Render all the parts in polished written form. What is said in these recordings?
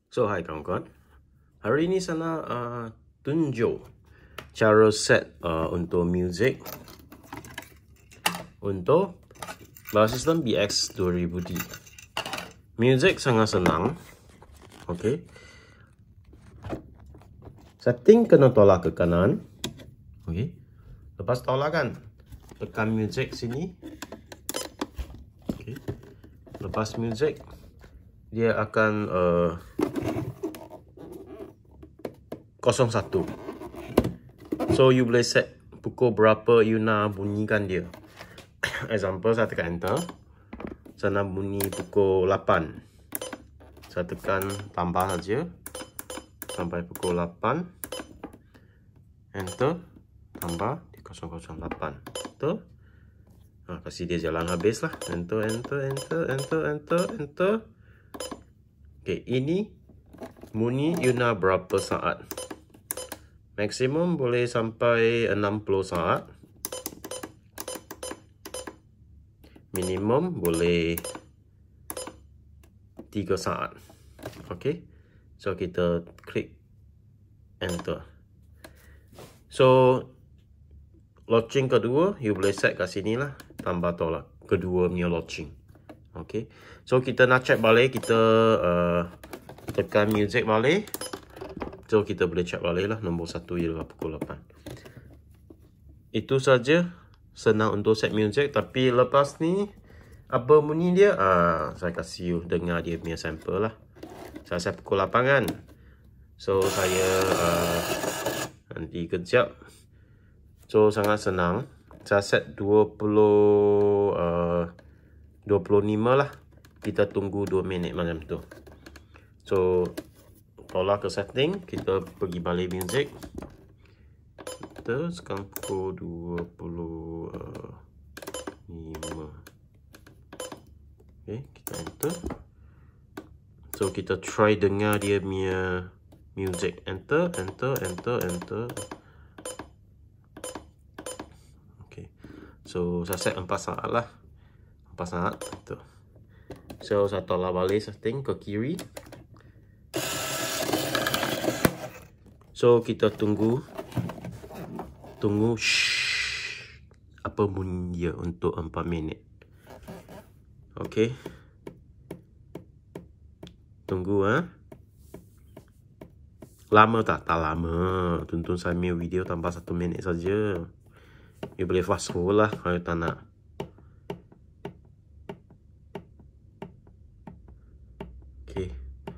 So, hai kawan-kawan. Hari ini saya tunjuk cara set untuk music untuk base sistem BX 2000D. Music sangat senang. Okey. Setting kena tolak ke kanan. Okey. Lepas tolak kan, tekan music sini. Okey. Lepas music, dia akan 01. So you boleh set pukul berapa you nak bunyikan dia. Example, saya tekan enter. Saya nak bunyi pukul 8. Saya tekan tambah saja sampai pukul 8. Enter. Tambah di 008. Enter. Kasih dia jalan habis lah. Enter. Okay, ini bunyi you nak berapa saat. Maksimum boleh sampai 60 saat. Minimum boleh 3 saat. Okay. So kita klik enter. So launching kedua you boleh set kat sini lah. Tambah tolak kedua punya launching. Okay. So kita nak check balik, kita tekan music balik. So kita boleh check balik lah. Nombor 1 ialah pukul 8. Itu saja. Senang untuk set music. Tapi lepas ni apa bunyi dia? Saya kasih you dengar dia punya sample lah. Saya set pukul 8 kan. So saya nanti kejap. So sangat senang. Saya set 25 lah. Kita tunggu 2 minit macam tu. So tolak ke setting, kita pergi balik music. Kita sekarang pukul 25. Okay, kita enter. So kita try dengar dia punya music. Enter. Okay. So saya set 4 saat lah. 4 saat. Tuh. So saya tolak balik setting ke kiri. So kita tunggu apa bunyi dia untuk 4 minit. Okey. Tunggu Lama tak? Tak lama. Tonton saya punya video tambah 1 minit saja. You boleh fast forward lah kalau tak nak. Okey.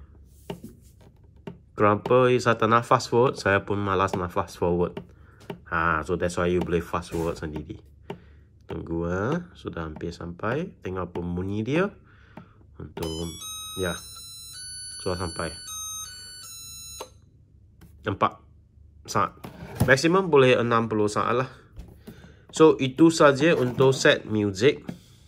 Kenapa saya tak nak fast forward? Saya pun malas nak fast forward. So that's why you boleh fast forward sendiri. Tunggu sudah hampir sampai. Tengok bunyi dia. Untuk ya. Sudah sampai. 4 saat. Maksimum boleh 60 saat lah. So itu saja untuk set music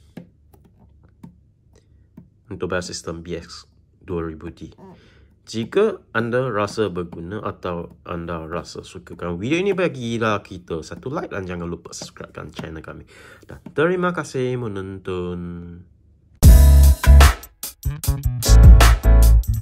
untuk base sistem BX 2000D. Jika anda rasa berguna atau anda rasa sukakan video ini, bagilah kita satu like dan jangan lupa subscribekan channel kami. Dan terima kasih menonton.